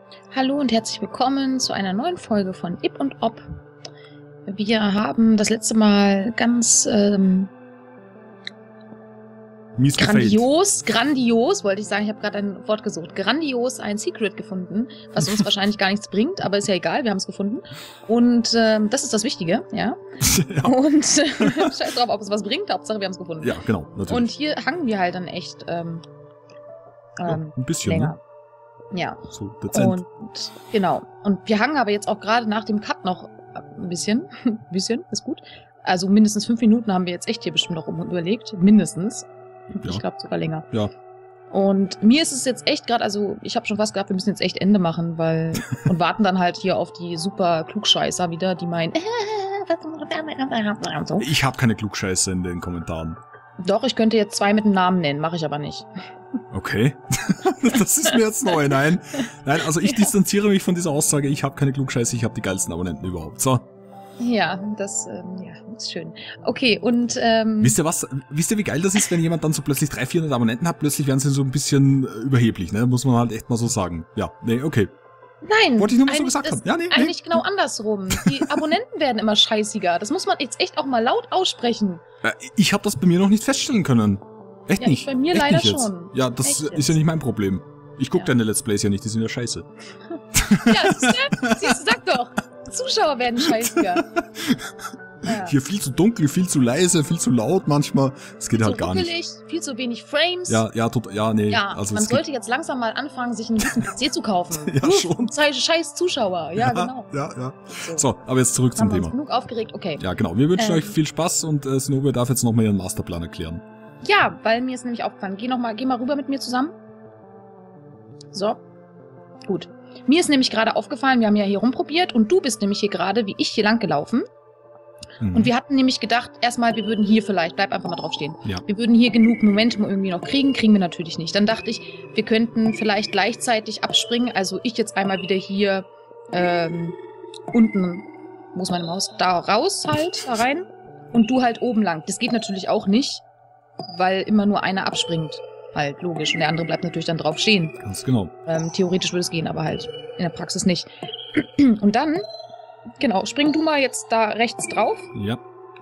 Hallo und herzlich willkommen zu einer neuen Folge von Ip und Op. Wir haben das letzte Mal ganz grandios, wollte ich sagen, ich habe gerade ein Wort gesucht, grandios ein Secret gefunden, was uns wahrscheinlich gar nichts bringt, aber ist ja egal, wir haben es gefunden. Und das ist das Wichtige, ja. Ja. Und scheiß drauf, ob es was bringt, Hauptsache wir haben es gefunden. Ja, genau, natürlich. Und hier hangen wir halt dann echt ein bisschen länger. Ne? Ja. So dezent. Und genau. Und wir hangen aber jetzt auch gerade nach dem Cut noch ein bisschen. Ein bisschen, ist gut. Also mindestens 5 Minuten haben wir jetzt echt hier bestimmt noch überlegt. Mindestens. Ja. Ich glaube sogar länger. Ja. Und mir ist es jetzt echt gerade, also ich habe schon fast gedacht, wir müssen jetzt echt Ende machen, weil und warten dann halt hier auf die super Klugscheißer wieder, die meinen, so. Ich habe keine Klugscheiße in den Kommentaren. Doch, ich könnte jetzt 2 mit dem Namen nennen, mache ich aber nicht. Okay. Das ist mir jetzt neu, nein. Nein, also ich distanziere mich von dieser Aussage, ich habe keine Klugscheiße, ich habe die geilsten Abonnenten überhaupt. So. Ja, das ist schön. Okay, und Wisst ihr was? Wisst ihr, wie geil das ist, wenn jemand dann so plötzlich 300, 400 Abonnenten hat? Plötzlich werden sie so ein bisschen überheblich, ne? Muss man halt echt mal so sagen. Ja, nee, okay. Nein. Wollte ich nur mal so gesagt haben. Ja, nee, eigentlich genau andersrum. Die Abonnenten werden immer scheißiger. Das muss man jetzt echt auch mal laut aussprechen. Ich habe das bei mir noch nicht feststellen können. Echt ja, nicht. Bei mir echt leider nicht schon. Ja, das echt ist ja nicht mein Problem. Ich gucke ja. deine Let's Plays ja nicht, die sind ja scheiße. Ja, siehst du, sag doch. Zuschauer werden scheißiger. Ja. Hier viel zu dunkel, viel zu leise, viel zu laut manchmal. Das geht halt gar nicht. Viel zu wenig Frames. Ja, nee. Ja, also man sollte jetzt langsam mal anfangen, sich einen guten PC zu kaufen. Ja, schon. Scheiß Zuschauer. Ja, genau. Ja. So, aber jetzt zurück zum Thema. Haben wir uns genug aufgeregt? Okay. Ja, genau. Wir wünschen euch viel Spaß und Zenobia darf jetzt nochmal ihren Masterplan erklären. Ja, weil mir ist nämlich aufgefallen. Geh mal rüber mit mir zusammen. So. Gut. Mir ist nämlich gerade aufgefallen, wir haben ja hier rumprobiert und du bist nämlich hier gerade, wie ich, hier lang gelaufen. Und wir hatten nämlich gedacht, erstmal, wir würden hier vielleicht, bleib einfach mal drauf stehen, wir würden hier genug Momentum irgendwie noch kriegen wir natürlich nicht. Dann dachte ich, wir könnten vielleicht gleichzeitig abspringen, also ich jetzt einmal wieder hier unten, wo ist meine Maus, da raus halt, da rein und du halt oben lang. Das geht natürlich auch nicht, weil immer nur einer abspringt, halt logisch, und der andere bleibt natürlich dann drauf stehen. Ganz genau. Theoretisch würde es gehen, aber halt in der Praxis nicht. Und dann... Genau, spring du mal jetzt da rechts drauf. Ja.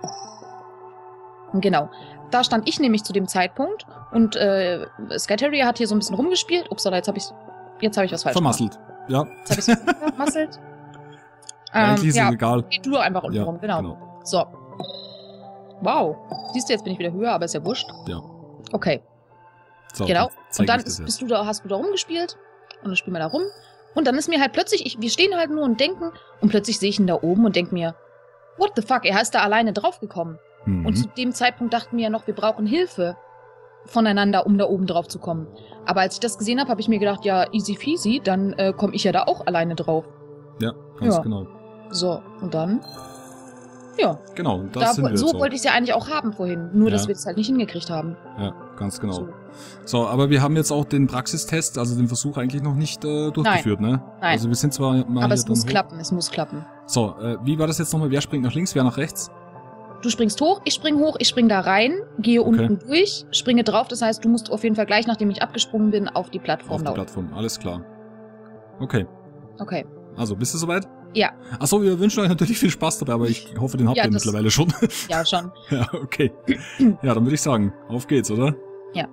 Genau. Da stand ich nämlich zu dem Zeitpunkt und Sky Terrier hat hier so ein bisschen rumgespielt. Upsala, jetzt hab ich was falsch vermasselt. gemacht. Ja. Jetzt hab ich's vermasselt. Eigentlich ist es egal. Geh du doch einfach unten rum, genau. So. Wow. Siehst du, jetzt bin ich wieder höher, aber ist ja wurscht. Ja. Okay. So, genau. Und dann hast du da rumgespielt und dann spielen wir da rum. Und dann ist mir halt plötzlich, wir stehen halt nur und denken, und plötzlich sehe ich ihn da oben und denke mir, what the fuck, er ist da alleine draufgekommen. Und zu dem Zeitpunkt dachten wir ja noch, wir brauchen Hilfe voneinander, um da oben drauf zu kommen. Aber als ich das gesehen habe, habe ich mir gedacht, ja, easy peasy, dann komme ich ja da auch alleine drauf. Ja, ganz genau. So, und dann, ja. Genau, das sind wir so wollte ich es ja eigentlich auch haben vorhin, nur dass wir es halt nicht hingekriegt haben. Ja, ganz genau. So, aber wir haben jetzt auch den Praxistest, also den Versuch eigentlich noch nicht durchgeführt, ne? Nein. Also wir sind zwar mal aber es muss klappen, es muss klappen. So, wie war das jetzt nochmal? Wer springt nach links, wer nach rechts? Du springst hoch, ich spring da rein, gehe unten durch, springe drauf, das heißt, du musst auf jeden Fall gleich, nachdem ich abgesprungen bin, auf die Plattform laufen. Auf die Plattform, alles klar. Okay. Okay. Also, bist du soweit? Ja. Achso, wir wünschen euch natürlich viel Spaß dabei, aber ich hoffe, den habt ihr mittlerweile schon. Ja, schon. Ja, okay. Ja, dann würde ich sagen, auf geht's, oder? Ja.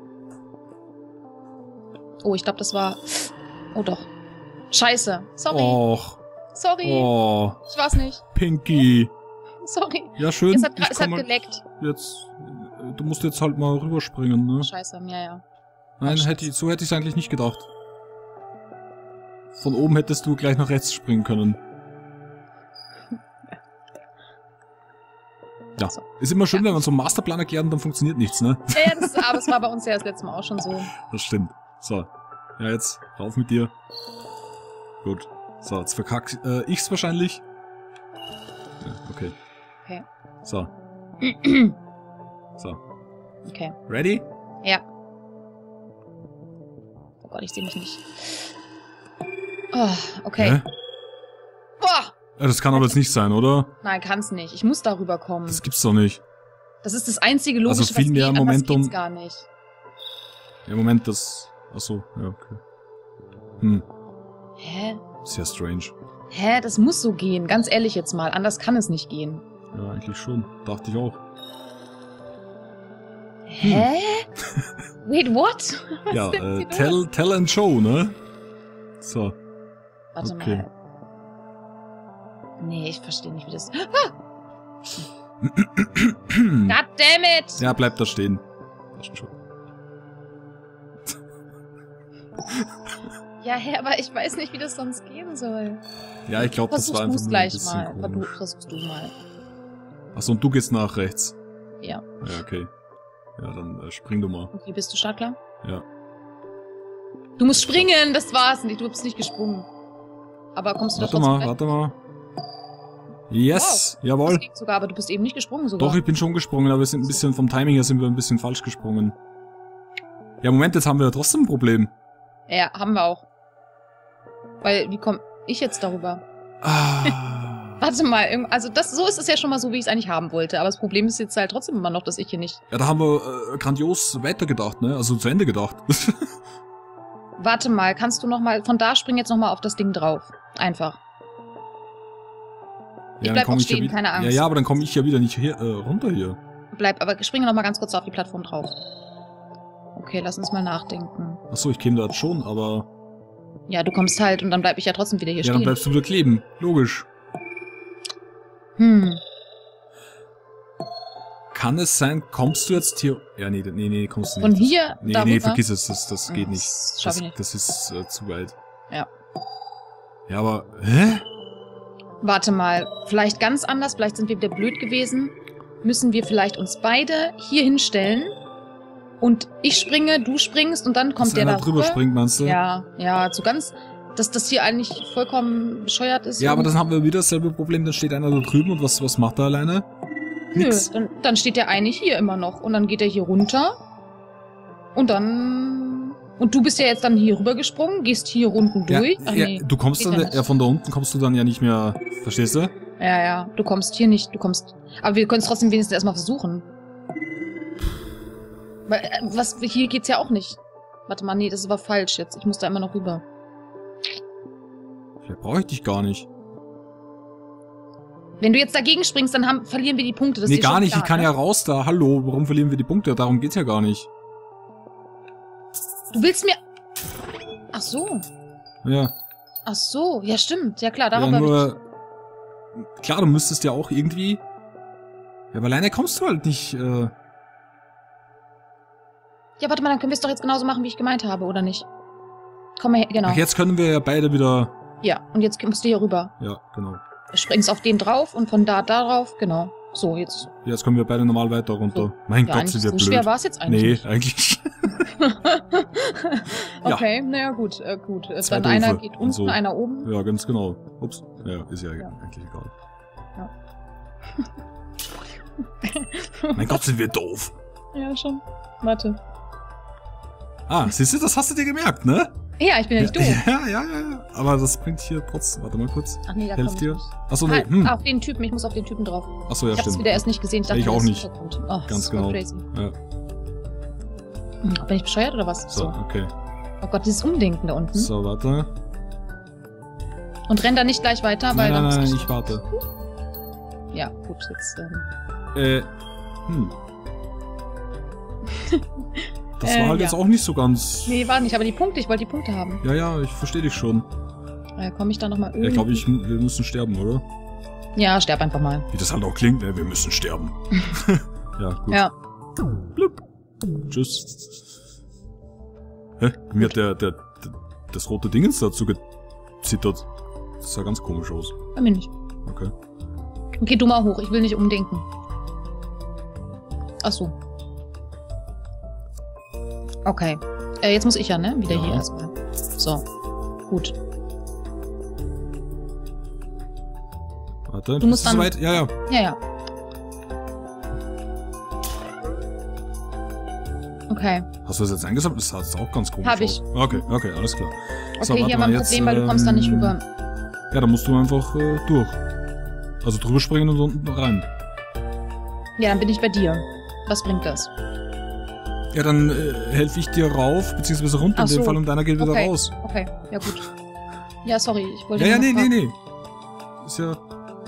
Oh, ich glaube, das war... Oh, doch. Scheiße. Sorry. Och. Sorry. Oh. Ich war's nicht. Pinky. Sorry. Ja, schön. Es hat geleckt. Jetzt, du musst jetzt halt mal rüberspringen, ne? Scheiße, ja. Nein, so hätte ich es eigentlich nicht gedacht. Von oben hättest du gleich nach rechts springen können. Ja, so. Ist immer schön, wenn man so einen Masterplan erklärt und dann funktioniert nichts, ne? Ja, aber es war bei uns ja das letzte Mal auch schon so. Das stimmt. So, ja, jetzt rauf mit dir. Gut. So, jetzt verkack ich's wahrscheinlich. Ja, okay. Okay. So. So. Okay. Ready? Ja. Oh Gott, ich sehe mich nicht. Oh, okay. Hä? Boah! Ja, das kann aber jetzt nicht sein, oder? Nein, kann's nicht. Ich muss darüber kommen. Das gibt's doch nicht. Das ist das einzige Logische, also viel mehr Momentum. Geht's gar nicht. Ja, Moment, das... Achso, ja, okay. Hm. Hä? Sehr strange. Hä, das muss so gehen. Ganz ehrlich jetzt mal. Anders kann es nicht gehen. Ja, eigentlich schon. Dachte ich auch. Hä? Wait, what? Was Ja, denn hier los? tell and show, ne? So. Warte okay. mal. Nee, ich verstehe nicht, wie das... Ah! God damn it! Ja, bleib da stehen. Passt schon. Ja, hä, aber ich weiß nicht, wie das sonst gehen soll. Ja, ich glaube, das war einfach Versuch's nur ein gleich bisschen mal. komisch. Versuchst du mal. Achso, und du gehst nach rechts. Ja. Ja, okay. Ja, dann spring du mal. Okay, bist du startklar? Ja. Du musst springen, das war's nicht. Du bist nicht gesprungen. Aber kommst du da trotzdem rein? Warte mal. Yes, jawohl. Das geht sogar, aber du bist eben nicht gesprungen sogar. Doch, ich bin schon gesprungen, aber wir sind ein bisschen, vom Timing her sind wir ein bisschen falsch gesprungen. Ja, Moment, jetzt haben wir ja trotzdem ein Problem. Ja, haben wir auch. Weil, wie komme ich jetzt darüber? Ah. Warte mal, also so ist es ja schon mal so, wie ich es eigentlich haben wollte. Aber das Problem ist jetzt halt trotzdem immer noch, dass ich hier nicht... Ja, da haben wir grandios weitergedacht, ne? Also zu Ende gedacht. Warte mal, kannst du nochmal, von da spring jetzt nochmal auf das Ding drauf. Einfach. Ich bleib auch stehen, keine Angst. Ja, aber dann komme ich ja wieder nicht hier, runter hier. Bleib, aber springe nochmal ganz kurz auf die Plattform drauf. Okay, lass uns mal nachdenken. Achso, ich käme da jetzt schon, aber... Ja, du kommst halt und dann bleib ich ja trotzdem wieder hier Ja, stehen. dann bleibst du wieder kleben. Logisch. Kann es sein, kommst du jetzt hier... Ja, nee, kommst du nicht. Von hier darüber? Nee, vergiss es, das geht nicht. Das schaff ich nicht. Das ist zu weit. Ja. Ja, aber... Hä? Warte mal, vielleicht ganz anders, vielleicht sind wir wieder blöd gewesen. Müssen wir vielleicht uns beide hier hinstellen und ich springe, du springst und dann kommt dass der einer da drüber rüber. springt, meinst du? Ja, so ganz, dass das hier eigentlich vollkommen bescheuert ist. Ja, aber dann haben wir wieder dasselbe Problem, dann steht einer da drüben und was macht er alleine? Nix. Nö, dann steht der eine hier immer noch und dann geht er hier runter und dann... Und du bist ja jetzt dann hier rüber gesprungen, gehst hier unten durch. Ach, nee, du kommst geht dann, ja nicht. ja, von da unten kommst du dann ja nicht mehr, verstehst du? Ja, du kommst hier nicht, aber wir können es trotzdem wenigstens erstmal versuchen. Weil, hier geht's ja auch nicht. Warte mal, nee, das war falsch jetzt. Ich muss da immer noch rüber. Vielleicht brauche ich dich gar nicht. Wenn du jetzt dagegen springst, dann verlieren wir die Punkte. Das Nee, ist dir gar schon nicht, klar, ich kann ne? ja raus da. Hallo, warum verlieren wir die Punkte? Darum geht's ja gar nicht. Du willst mir... Ach so. Ja. Ach so, ja stimmt. Ja klar, Ja, darüber nur... Klar, du müsstest ja auch irgendwie... Ja, aber alleine kommst du halt nicht, Ja, warte mal, dann können wir es doch jetzt genauso machen, wie ich gemeint habe, oder nicht? Komm mal her, genau. Ach, jetzt können wir ja beide wieder... Ja, und jetzt musst du hier rüber. Ja, genau. Du springst auf den drauf und von da drauf, genau. So, jetzt. Jetzt können wir beide normal weiter runter. So. Mein Ja, Gott, eigentlich sind wir so blöd. schwer war es jetzt eigentlich Nee, eigentlich. Okay, naja, gut. Zwei Dann einer Doofe geht und unten, so. einer oben. Ja, ganz genau. Ups. Ja, ist ja eigentlich egal. Ja. Mein Gott, sind wir doof. Ja, schon. Warte. Ah, siehst du, das hast du dir gemerkt, ne? Ja, ich bin ja nicht doof. Ja. Aber das bringt hier trotzdem. Warte mal kurz. Ach nee, da Helft kommt dir? nicht. Achso, nee. Auf den Typen, ich muss auf den Typen drauf. Achso, ja, Ich hab's stimmt. wieder erst nicht gesehen. Ich dachte, Ich auch das ist nicht. Hintergrund. Oh, Ganz super genau. crazy. Ja. Bin ich bescheuert oder was? So, okay. Oh Gott, dieses Umdenken da unten. So, warte. Und renn da nicht gleich weiter, weil Nein, dann... ich warte. Ja, gut, jetzt... Das war halt ja. jetzt auch nicht so ganz... Nee, war nicht, aber ich wollte die Punkte haben. Ja, ich verstehe dich schon. Komme ich da nochmal Ja, ich glaube, wir müssen sterben, oder? Ja, sterb einfach mal. Wie das halt auch klingt, ne? Wir müssen sterben. Ja, gut. Ja. Blub. Tschüss. Hä? Mir hat das rote Dingens dazu gezittert. Das sah ganz komisch aus. Bei mir nicht. Okay. Okay, du mal hoch, ich will nicht umdenken. Ach so. Okay. Jetzt muss ich ja, ne? Wieder Ja. hier erstmal. So. Gut. Warte, Du musst bist dann- soweit? Ja. Ja. Okay. Hast du das jetzt eingesammelt? Das sah jetzt auch ganz komisch Hab ich. aus. Okay, alles klar. Okay, So, warte hier mal, haben wir ein jetzt, Problem, weil du kommst da nicht rüber. Ja, dann musst du einfach durch. Also drüber springen und unten rein. Ja, dann bin ich bei dir. Was bringt das? Ja, dann helfe ich dir rauf, beziehungsweise runter Ach in dem so. Fall und deiner geht wieder Okay. raus. Okay, ja gut. Ja, sorry, ich wollte... Ja, nur nee, noch nee, fragen. nee. Ist ja...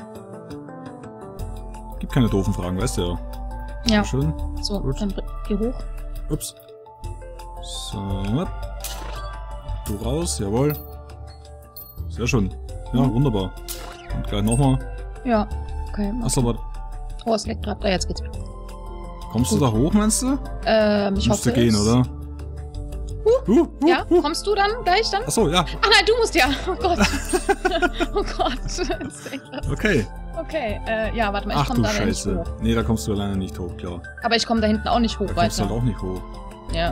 Gibt keine doofen Fragen, weißt du ja. Ja. Sehr schön. So, Gut. dann geh hoch. Ups. So. Du raus, jawohl. Sehr schön. Ja, wunderbar. Und gleich nochmal. Ja, okay. Achso, aber Oh, es leckt gerade. Ah, jetzt geht's. kommst du da hoch, meinst du? Ich Musst hoffe du gehen, es. oder? Ja, kommst du dann gleich dann? Achso, ja. Ach nein, du musst ja. Oh Gott. Oh Gott. Okay. Okay, ja, warte mal, ich Ach komme du da nicht Scheiße. hoch. Nee, da kommst du alleine nicht hoch, klar. Aber ich komme da hinten auch nicht hoch Da kommst du weiter. halt auch nicht hoch. Ja.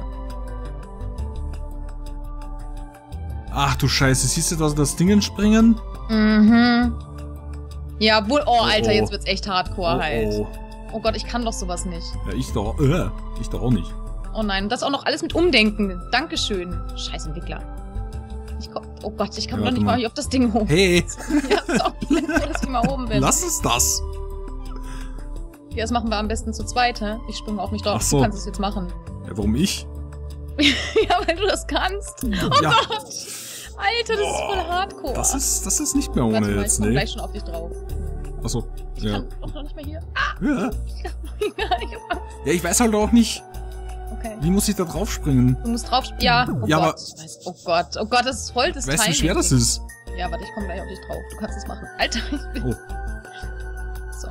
Ach du Scheiße, siehst du das Ding springen? Mhm. Ja, wohl. Oh, Oh, Alter, oh. jetzt wird's echt hardcore halt. Oh. Oh Gott, ich kann doch sowas nicht. Ja, ich doch auch nicht. Oh nein, das auch noch alles mit Umdenken. Dankeschön. Scheiß Entwickler. Oh Gott, ich komme Ja, doch nicht warte mal hier auf das Ding hoch. Hey, Ja, sorry, dass ich mal oben bin. lass es das. Ja, das machen wir am besten zu zweit, hä? Ich springe auf mich drauf. Ach so. Du kannst es jetzt machen. Ja, warum ich? Ja, weil du das kannst. Oh Ja, Gott. Alter, das ist voll hardcore. das ist nicht mehr ohne Warte mal, jetzt, ich komm ne? gleich schon auf dich drauf. Achso, Ich ja. kann doch noch nicht mehr hier. Ja. Ich hab Angst. Ja, ich weiß halt auch nicht, Okay. wie muss ich da drauf springen? Du musst drauf. Ja, oh Ja, Gott. aber- Ich weiß. Oh Gott, oh Gott, das ist voll das Weißt du, wie Timing. schwer das ist? Ja, warte, ich komme gleich auf dich drauf. Du kannst es machen. Alter, ich bin. Oh. So.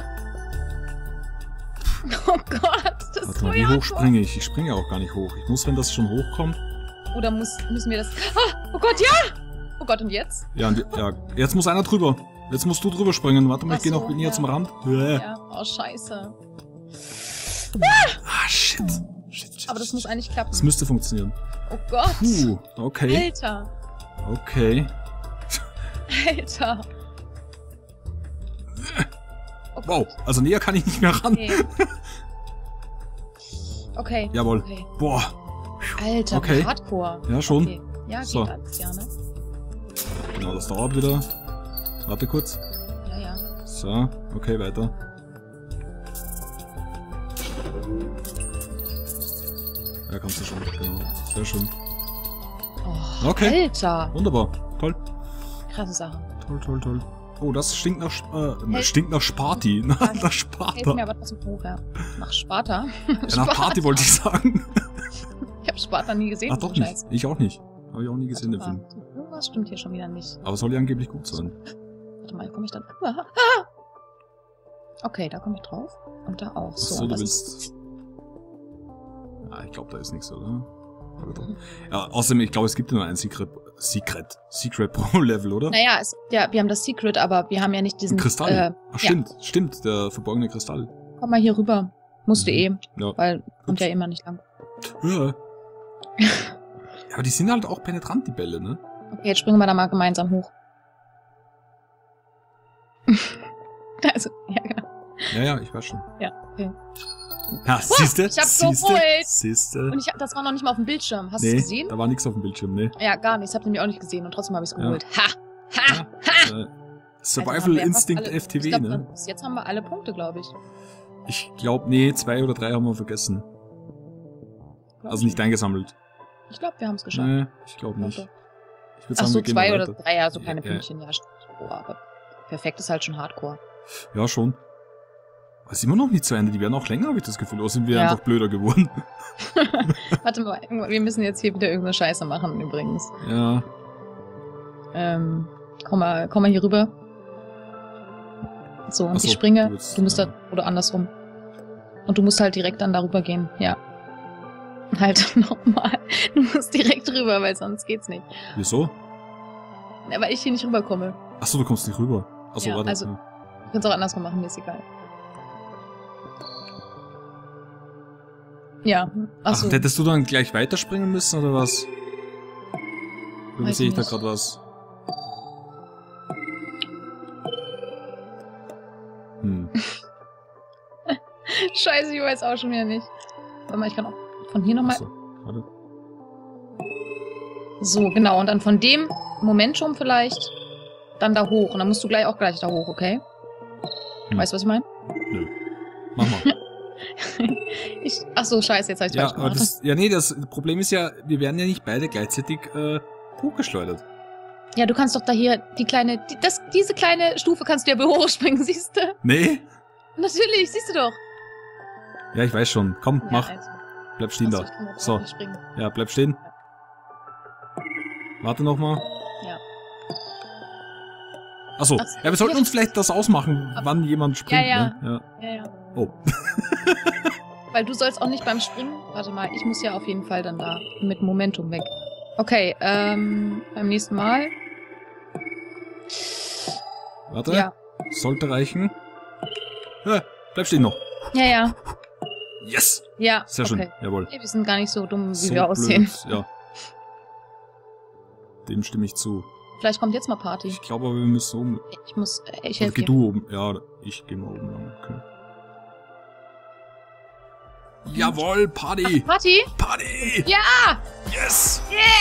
Oh Gott, das ist Warte so mal, wie hardcore. hoch springe ich? Ich springe auch gar nicht hoch. Ich muss, wenn das schon hochkommt. Oder müssen wir das. Ah, oh Gott, ja! Oh Gott, und jetzt? Ja, ja, jetzt muss einer drüber. Jetzt musst du drüber springen. Warte mal, ich Ach gehe so, noch näher ja. zum Rand. Ja, oh, scheiße. Ah, shit. Shit. Aber das muss eigentlich klappen. Das müsste funktionieren. Oh Gott. Puh, okay. Alter. Okay. Alter. Oh Gott. Wow, also näher kann ich nicht mehr ran. Okay. Okay. Jawohl. Okay. Boah. Alter, Okay. wie hardcore. Ja, schon. Okay. Ja, So. geht alles, ja, ne? Genau, das dauert wieder. Warte kurz. Ja, ja. So, okay, weiter. Ja, kannst du schon. Genau. Sehr schön. Oh, Okay. Alter. Wunderbar. Toll. Krasse Sache. Toll, toll, toll. Oh, das stinkt nach, Hey. stinkt nach Sparti. Nach Hilf Sparta. mir aber trotzdem hoch, ja. Nach Sparta. Ja, nach Party wollte ich sagen. Ich hab Sparta nie gesehen. Ach, doch so nicht. Ich auch nicht. Habe ich auch nie gesehen, den Warte Film. mal. Irgendwas stimmt hier schon wieder nicht. Aber soll ja angeblich gut sein. Warte mal, komme ich dann. Okay, da komme ich drauf. Und da auch. So, So, du was willst. Ja, ich glaube, da ist nichts, oder? Ja, außerdem, ich glaube, es gibt ja nur ein Secret Pro Level, oder? Naja, wir haben das Secret, aber wir haben ja nicht diesen. Ein Kristall. Ach, ja. stimmt, der verborgene Kristall. Komm mal hier rüber. Musste Mhm. eh, weil kommt Ups. ja immer nicht lang. Ja. Ja, aber die sind halt auch penetrant, die Bälle, ne? Okay, jetzt springen wir da mal gemeinsam hoch. Also, ja, genau. Ja, ich weiß schon. Ja, okay. Ja, siehste? ich hab so geholt. Siehste? Und das war noch nicht mal auf dem Bildschirm. Hast du Nee, es gesehen? da war nichts auf dem Bildschirm, ne? Ja, gar nicht. Das hab ich nämlich auch nicht gesehen und trotzdem habe ich es Ja. geholt. Ha! Ha! Ja, Ha! Survival Also haben wir fast Instinct alle- FTW, ich glaub, ne? Bis jetzt haben wir alle Punkte, glaube ich. Ich glaube, nee, 2 oder 3 haben wir vergessen. Also nicht eingesammelt. Ich glaube, wir haben es geschafft. Nee, ich glaube nicht. Okay. Ich würde Ach sagen, so, wir gehen 2 weiter. oder 3, ja, so kleine Ja, Pünktchen. Ja, oh, aber perfekt ist halt schon Hardcore. Ja, schon. Aber ist immer noch nicht zu Ende. Die werden auch länger, habe ich das Gefühl. Oder sind wir Ja. einfach blöder geworden? Warte mal, wir müssen jetzt hier wieder irgendeine Scheiße machen, übrigens. Ja. Komm mal hier rüber. So, und Ach so, ich springe. du willst- Du musst ja. da, oder andersrum. Und du musst halt direkt dann darüber gehen, ja. Halt nochmal. Du musst direkt rüber, weil sonst geht's nicht. Wieso? Ja, weil ich hier nicht rüberkomme. Achso, du kommst nicht rüber. Achso, Ja, warte. also- Du kannst auch andersrum machen, mir ist egal. Ja, achso. Ach, hättest du dann gleich weiterspringen müssen, oder was? Oder Weiß sehe ich da nicht. gerade was? Hm. Scheiße, ich weiß auch schon wieder nicht. Warte mal, ich kann auch von hier nochmal. Achso, warte. So, genau. Und dann von dem Momentum vielleicht dann da hoch. Und dann musst du gleich da hoch, okay? Hm. Weißt du, was ich meine? Nö. Mach mal. Ach so, scheiße, jetzt hab ich's Ja, falsch gemacht. das Problem ist ja, wir werden ja nicht beide gleichzeitig hochgeschleudert. Ja, du kannst doch da hier diese kleine Stufe kannst du ja hochspringen, siehst du? Nee? Natürlich, siehst du doch. Ja, ich weiß schon. Komm, Ja, mach. also. Bleib stehen Achso, da. ich kann So. nicht springen. Ja, bleib stehen. Warte noch mal. Ja. Achso. Ach so, Ja, wir sollten ja. uns vielleicht das ausmachen, wann jemand springt. Ja. Ne? Ja. Oh. Weil du sollst auch nicht beim Springen. Warte mal, ich muss ja auf jeden Fall dann da mit Momentum weg. Okay, beim nächsten Mal. Warte. Ja. Sollte reichen. Ja, bleib stehen noch. Ja. Yes! Ja. Sehr schön. Okay. Jawohl. Wir sind gar nicht so dumm, wie So wir aussehen. blöd, ja. Dem stimme ich zu. Vielleicht kommt jetzt mal Party. Ich glaube aber, wir müssen oben. Ich Oder helfe geh dir. du oben. Ja, ich geh mal oben lang. Okay. Jawohl, Party! Party? Party! Ja! Yes!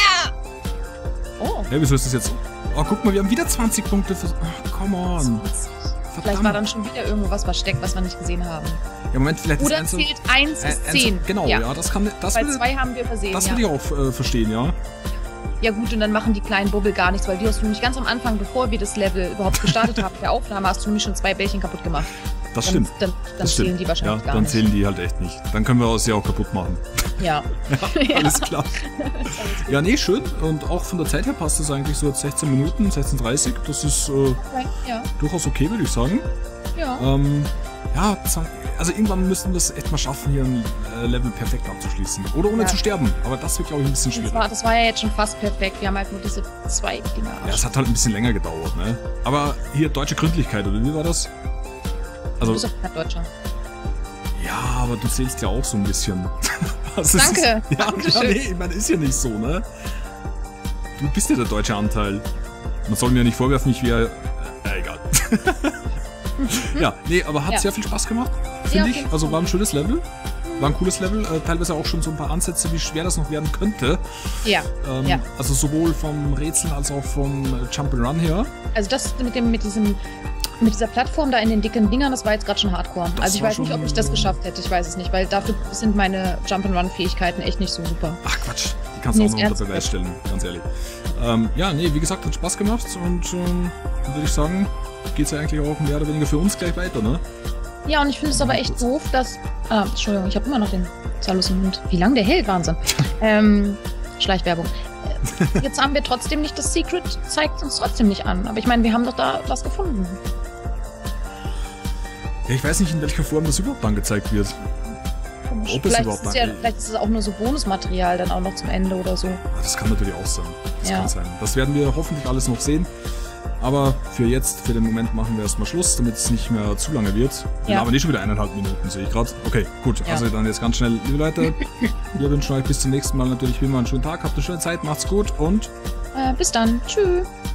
Oh. Hey, wieso ist das jetzt so? Oh, guck mal, wir haben wieder 20 Punkte für... Ach, come on. Vielleicht war dann schon wieder irgendwo was versteckt, was wir nicht gesehen haben. Ja, Moment, vielleicht Oder ist zählt 1 bis 10. Genau, ja, das kann... Das Bei würde, 2 haben wir versehen, das ja. würde ich auch verstehen, ja. Ja gut, und dann machen die kleinen Bubble gar nichts, weil die hast du nämlich ganz am Anfang, bevor wir das Level überhaupt gestartet haben, der Aufnahme, hast du nämlich schon 2 Bällchen kaputt gemacht. Das stimmt. Dann Das zählen stimmt. die wahrscheinlich Ja, gar dann nicht. zählen die halt echt nicht. Dann können wir sie auch kaputt machen. Ja. Ja, alles klar. Ja, nee, schön. Und auch von der Zeit her passt das eigentlich so jetzt 16 Minuten, 16:30. Das ist Ja. durchaus okay, würde ich sagen. Ja. Ja, also irgendwann müssen wir es echt mal schaffen, hier ein Level perfekt abzuschließen. Oder ohne Ja. zu sterben. Aber das wird, glaube ich, ein bisschen schwierig. Das war ja jetzt schon fast perfekt. Wir haben halt nur diese 2 Dinger. Ja, es hat halt ein bisschen länger gedauert, ne? Aber hier deutsche Gründlichkeit, oder wie war das? Du Also, bist doch kein Deutscher. ja, aber du zählst ja auch so ein bisschen. Also, es Danke. Ist, ja, Dankeschön. nee, ich meine, ist ja nicht so, ne? Du bist ja der deutsche Anteil. Man soll mir ja nicht vorwerfen, ich wäre... egal. Ja, nee, aber hat Ja. sehr viel Spaß gemacht, Ja, finde auf ich. jeden Fall. Also war ein schönes Level. War ein cooles Level. Teilweise auch schon so ein paar Ansätze, wie schwer das noch werden könnte. Ja. Ja. Also sowohl vom Rätseln als auch vom Jump'n'Run her. Also das mit dieser Plattform da in den dicken Dingern, das war jetzt gerade schon Hardcore. Das Also ich war weiß nicht, schon- ob ich das geschafft hätte. Ich weiß es nicht, weil dafür sind meine Jump'n'Run-Fähigkeiten echt nicht so super. Ach Quatsch, die kannst du Nee, auch noch ist unter Beweis stellen, ganz ehrlich. Ja, nee, wie gesagt, hat Spaß gemacht und dann würde ich sagen, geht's ja eigentlich auch mehr oder weniger für uns gleich weiter, ne? Ja, und ich finde es aber echt doof, dass... Entschuldigung, ich habe immer noch den Salus im Mund. Wie lang der hält, Wahnsinn. Schleichwerbung. Jetzt haben wir trotzdem nicht das Secret, zeigt uns trotzdem nicht an. Aber ich meine, wir haben doch da was gefunden. Ja, ich weiß nicht, in welcher Form das überhaupt angezeigt wird. Komisch. Ob es Vielleicht überhaupt ist vielleicht ist es auch nur so Bonusmaterial dann auch noch zum Ende oder so. Das kann natürlich auch sein. Das Ja. kann sein. Das werden wir hoffentlich alles noch sehen. Aber für jetzt, für den Moment machen wir erstmal Schluss, damit es nicht mehr zu lange wird. Wir Ja. haben nicht schon wieder 1,5 Minuten, sehe ich gerade. Okay, gut. Ja. Also dann jetzt ganz schnell, liebe Leute. Wir wünschen euch bis zum nächsten Mal natürlich wie immer einen schönen Tag. Habt eine schöne Zeit, macht's gut und Bis dann. Tschüss.